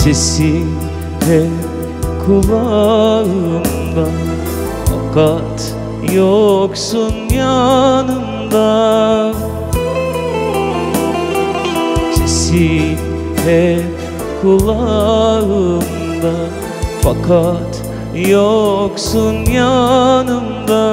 Sesin hep kulağımda, fakat yoksun yanımda. Sesin hep kulağımda, fakat yoksun yanımda.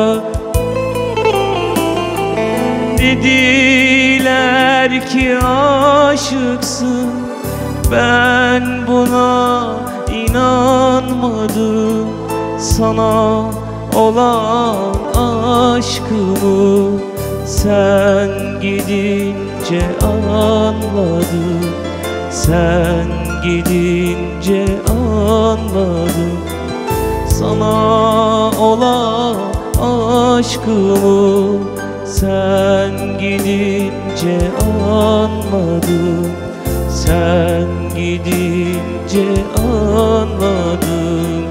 Dediler ki aşıksın, ben buna inanmadım. Sana olan aşkımı sen gidince anladım. Sen gidince anladım. Sana olan aşkımı sen gidince anladım. Sen gidince anladım.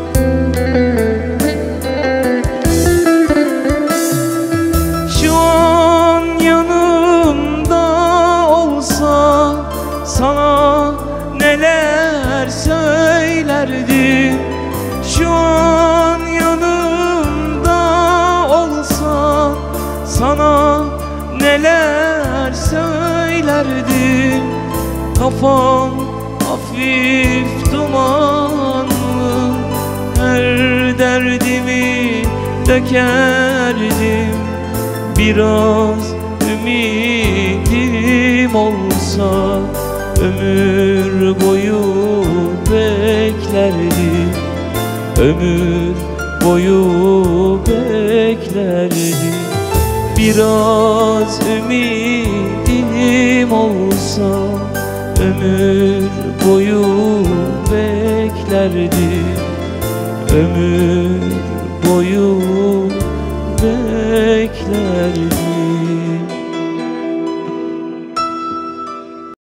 Şu an yanımda olsa sana neler söylerdim. Şu an yanımda olsa sana neler söylerdim. Kafam hafif dumanlı, her derdimi dökerdim. Biraz ümidim olsa ömür boyu beklerdim. Ömür boyu beklerdim. Biraz ümidim olsa ömür boyu beklerdim. Ömür boyu beklerdim.